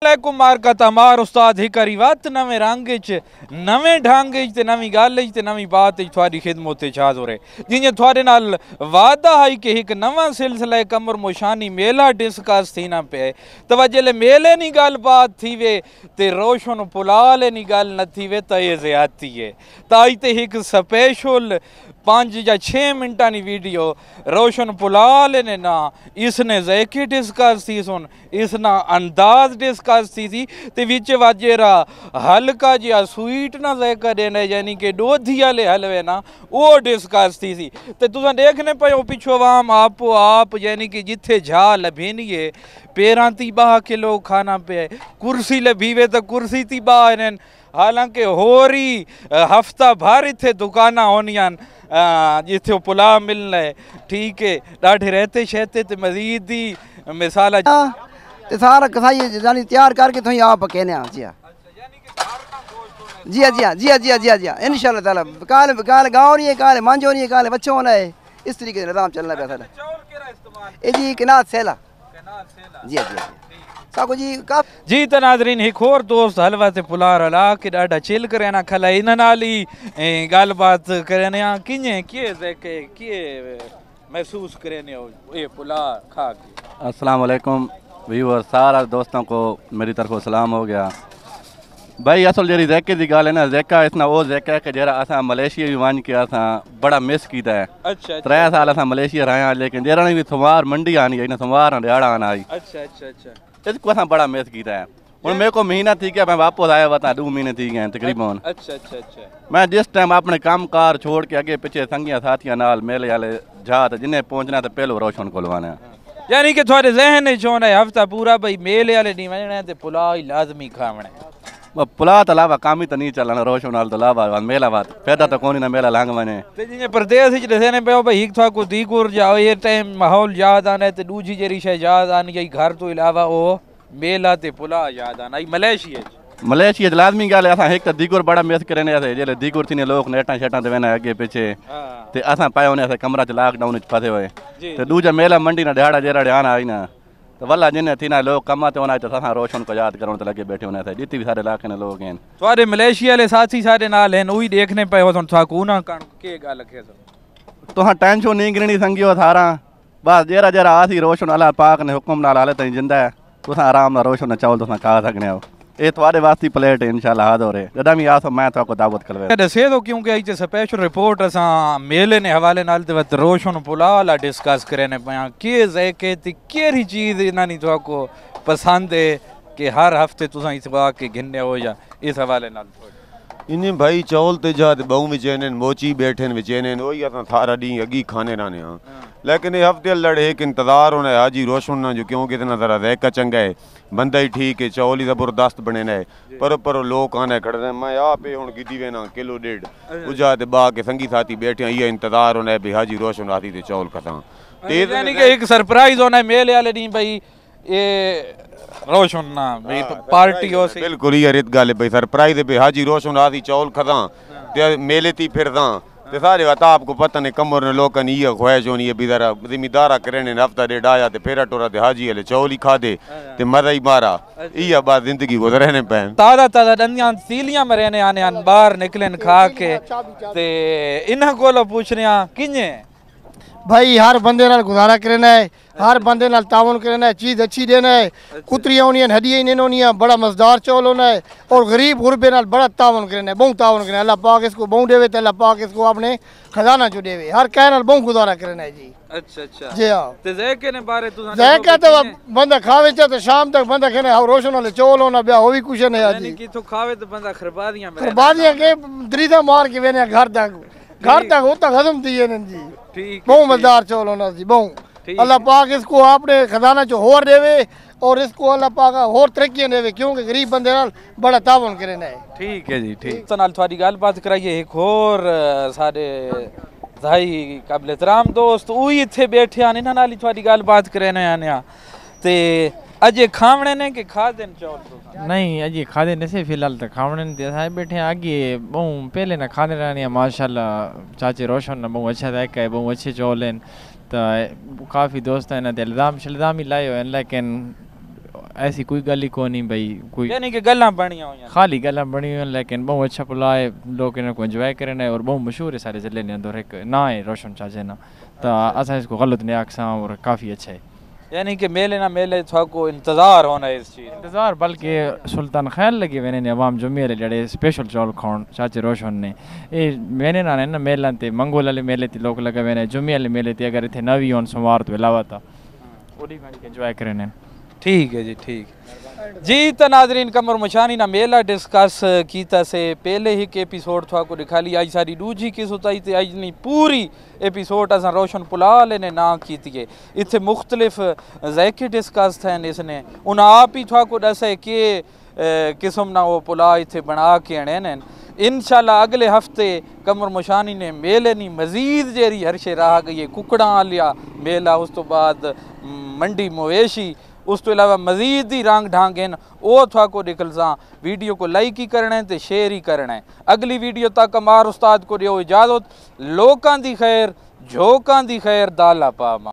कुमार का तमार उस्ताद ही करी वत नवे रंग च नवे ढंग च नवी गल च नवी बात च थोड़ी खिदमत हाज़िर हो रहे जियां थोड़े नाल वादा है कि एक नवा सिलसिला कमर मोशानी मेला डिस्कस थी ना पे तो वजह मेले नी गल बात थी वे ते रोशन पुलाल नी गल न थी वे तो ये ज़्यादती है ताई ते एक स्पेशल 5 या 6 मिनटा नी वीडियो रोशन पुलाल ने ना इसने जैके डिस्कस थी सुन इसना अंदाज डिस्कस थी ते विच वाजेरा हल्का जिहा स्वीट ना जैका देने यानी कि डोधी वाले हलवे ना वो डिस्कस थी ते तुसा देखने पे पिछो वाम आपो आप यानी कि जिथे जा लभेनी है पेरां ती 2 किलो खाना पे कुर्सी लभीवे तो कुर्सी ती 2 हालांकि होरी हफ्ता भर इतने दुकाना होनियां जिथे पुला मिलना है ठीक है डाढ़े रहते शहते ते मजीद ही मिसाल ते सारा कसाई यानी तैयार करके तुम आप कहने जी हाँ जी हाँ जी हाँ जी हाँ जी हाँ जी हाँ इंशाल्लाह ताला काल काल गाँव नहीं है काल मांझो नहीं है काल बच्चों होना है इस तरीके से निज़ाम चलना पे सारा जी किनात सेला जी हाँ जी हाँ साको जी जी तो नाज़रीन एक और दोस्त हलवा ते पुलार अला के डाढ़ा चिल करे ना खला इन नाली गल बात करे ना किए किए देखे किए महसूस करे ने ये पुलार खा के। अस्सलाम वालेकुम व्यूअर सारा दोस्तों को मेरी तरफ सलाम हो गया भाई असल जी जैके की गल है ना जैका इसना वो जैका कि जरा असा मलेशिया भी वन के असा बड़ा मिस किया है। अच्छा 3 साल असा मलेशिया रहा लेकिन जरा भी सोमवार मंडी आनी है सोमवार दिहाड़ा आना आई। अच्छा अच्छा अच्छा इसको असा बड़ा मिस किया है हूँ मेरे को महीना थी गया मैं वापस आया हुआ 2 महीने थी गए तकरीबन। अच्छा अच्छा अच्छा मैं जिस टाइम अपने काम कार छोड़ के अगे पिछे संगिया साथियों नाल मेले वाले जा तो जिन्हें पहुंचना तो पहलो रोशन को लवाना यानी कि थोड़े जहन चोना है हफ्ता पूरा भाई मेले वाले नहीं वजना ते पुला ही लाजमी खावना पुला तो अलावा काम ही तो नहीं चलना रोशन नाल तो अलावा मेला बात फायदा तो कोनी ना मेला लांग वने ते जिने प्रदेश विच दसने पे भाई एक था को दीकुर जाओ ये टाइम माहौल याद आना ते दूजी जेरी शय याद आनी है घर तो अलावा ओ मेला ते पुला याद आना मलेशिया लाजमी गल असा एक तो दीकुर बड़ा मिस करने ऐसे जेले दीकुर थी लोग नेटा शेटा ते वेना अगे पीछे ते असा पाए होने ऐसे कमरा च लॉकडाउन च फसे हुए ते दूजा मेला मंडी ना दिहाड़ा जेरा आना आई ना तो वल्ला जिन्हें थी ना लोग कमा ते होना तो असा रोशन को याद करो तो लगे बैठे होने ऐसे जितने भी सारे इलाके ने लोग हैं तुम्हारे मलेशिया वाले साथी सारे नाल हैं वही देखने पे हो तो कूना के गल के तो टेंशन नहीं गिरनी संगियो थारा बस जेरा जेरा आसी रोशन अल्लाह पाक ने हुक्म नाल हाले तई जिंदा है तुसा आराम नाल रोशन चावल तुसा खा सकने हो ये तुम्हारे वास्ते प्लेट है इंशाल्लाह हाज़िर है जदा भी आसो मैं तो दावत करवे दसे तो क्योंकि आई स्पेशल रिपोर्ट असा मेले ने हवाले नाल ते रोशन पुलाल डिस्कस करने पया के ज़ायके ते केरी चीज इन्हां तो को पसंद है कि हर हफ्ते तुसा इस बात के गिनने हो या इस हवाले नाल इन भाई चौल ते जा बहु विचेने मोची बैठे विचेने वही अस थारा डी अगी खाने रहने हाँ लेकिन ये हफ्ते लड़े एक इंतजार होना है हाजी रोशन ना जो क्योंकि इतना जरा रैका चंगा है बंदा ही ठीक है चौल ही जबरदस्त बने ना है पर लोग आने खड़े मैं आप हूँ गिदी वेना किलो 1.5 उजा ते बा के संगी साथी बैठे ये इंतजार होना है भी हाजी रोशन आती ते चौल खसा यानी कि एक सरप्राइज होना है मेले वाले नहीं भाई ये रोशन ना भाई पार्टी हो सी बिल्कुल ये रित गल है भाई सरप्राइज है भाई हाजी रोशन आती चौल खसा ते मेले ती फिरदा ते सारे बात आपको पता नहीं कमर ने लोग ये ख्वाहिश होनी है भी जरा जिम्मेदारा करने हफ्ता 1.5 आया ते फेरा टोरा ते हाजी वाले चौल ही खा दे ते मजा ही मारा ये बात जिंदगी गुजरने पे ताजा ताजा डंडियां सीलियां में रहने आने बाहर निकलन खा के ते इन्हां कोलो पूछने किने भाई हर बंदे नाल गुजारा करना है हर बंदे नाल तावन करना है चीज़ अच्छी देना है कुतरियाँ होनी हड्डियाँ ही होनी बड़ा मज़ेदार चौल होना है और गरीब गुरबे नाल बड़ा तावन करना है बहुत तावन करना है अल्लाह पाक इसको बहु देवे तो अल्लाह पाक इसको अपने खजाना चो देवे हर कह नाल बहुत गुजारा करना है जी। अच्छा अच्छा जी हाँ ते ज़ायके ने बारे तुसा ज़ायका तो बंदा खावे चा तो शाम तक बंदा कहने हाउ रोशन वाले चौल होना ब्याह हो भी कुछ नहीं है जी कि तो खावे तो बंदा खरबादियां के दरीदा मार के वेने घर तक वो तक हजम थी जी ठीक बहुत मज़ेदार चौल होना जी बहुत अल्लाह पाक इसको आपने खजाना चो होर देवे और इसको अल्लाह पाक होर तरक्कियां देवे क्योंकि गरीब बंदे नाल बड़ा तावन करना है। ठीक है जी ठीक तो नाल थोड़ी गल बात कराइए एक और सारे भाई काबिल एहतराम दोस्त वही इत्थे बैठे आने इन्हां नाल थोड़ी गल बात करने आने ते अजे खावणे ने के खा देन चौल तो नहीं अजे खा देने से फिलहाल तो खावणे ने ते बैठे आगे बहु पहले ना खाने रहने माशाल्लाह चाचे रोशन ने बहु अच्छा जायका है बहु अच्छे चौल हैं तो काफ़ी दोस्त हैं ना इल्ज़ाम ही लाए हुए हैं लेकिन ऐसी कोई गल ही को नहीं भाई कोई यानी कि गल्लां बनियां हुई खाली गल्लां बनी हुई लेकिन बहुत अच्छा पुलाव है लोग इन्हें को एंजॉय करें और बहुत मशहूर है सारे जिले ने अंदर एक ना है रोशन चाचे ना तो असा इसको गलत नहीं आखसा और काफ़ी अच्छा है यानी कि मेले ना मेले को इंतजार होना है इस चीज़ इंतजार बल्कि सुल्तान ख्याल लगी मैंने ने अवाम जुम्मे लड़े स्पेशल चौल खान चाचे रोशन ने ये मैंने ना ना मेला ते मंगोल वाले मेले ते लोग लगे मैंने जुम्मे वाले मेले ते अगर इतने नवी होन सोमवार तो अलावा था ओडी गाड़ी के एंजॉय करें ठीक है जी ठीक जी तो नाजरीन कमर मुशानी ना मेला डिस्कस कीता से पहले ही एपिसोड था को दिखा लिया सारी दूजी किस होता ते आज नहीं पूरी एपिसोड असा रोशन पुलाल ने ना की थी इतने मुख्तलिफ जैके डिस्कस थे इसने उन आप ही था को दसे के किस्म ना वो पुला इतने बना के आने ने इंशाल्लाह अगले हफ्ते कमर मुशानी ने मेले नी मजीद जेरी हरशे रहा गई कुकड़ा लिया मेला उस तो बाद मंडी मवेशी उस तो अलावा मजीद ही रंग ढांगे वो था को निकल सा वीडियो को लाइक ही करना है तो शेयर ही करना है अगली वीडियो तक अमार उस्ताद को दियो इजाजत लोकां दी खैर झोकां दी खैर दाला पामा।